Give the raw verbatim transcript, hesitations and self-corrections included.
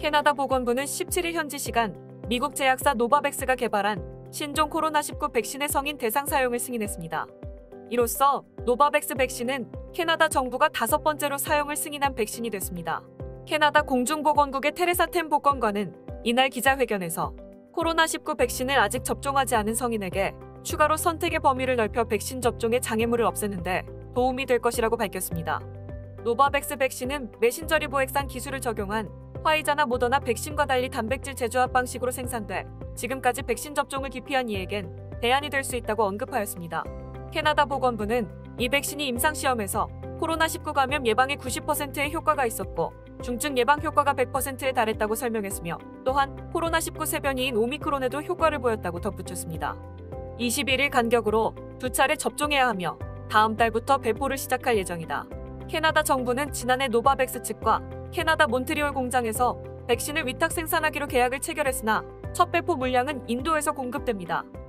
캐나다 보건부는 십칠 일 현지 시간 미국 제약사 노바백스가 개발한 신종 코로나 십구 백신의 성인 대상 사용을 승인했습니다. 이로써 노바백스 백신은 캐나다 정부가 다섯 번째로 사용을 승인한 백신이 됐습니다. 캐나다 공중보건국의 테레사 템 보건관은 이날 기자회견에서 코로나 십구 백신을 아직 접종하지 않은 성인에게 추가로 선택의 범위를 넓혀 백신 접종의 장애물을 없애는 데 도움이 될 것이라고 밝혔습니다. 노바백스 백신은 메신저 리보액산 기술을 적용한 화이자나 모더나 백신과 달리 단백질 재조합 방식으로 생산돼 지금까지 백신 접종을 기피한 이에겐 대안이 될 수 있다고 언급하였습니다. 캐나다 보건부는 이 백신이 임상시험에서 코로나 십구 감염 예방에 구십 퍼센트의 효과가 있었고 중증 예방 효과가 백 퍼센트에 달했다고 설명했으며 또한 코로나 십구 세변이인 오미크론에도 효과를 보였다고 덧붙였습니다. 이십일 일 간격으로 두 차례 접종해야 하며 다음 달부터 배포를 시작할 예정이다. 캐나다 정부는 지난해 노바백스 측과 캐나다 몬트리올 공장에서 백신을 위탁 생산하기로 계약을 체결했으나 첫 배포 물량은 인도에서 공급됩니다.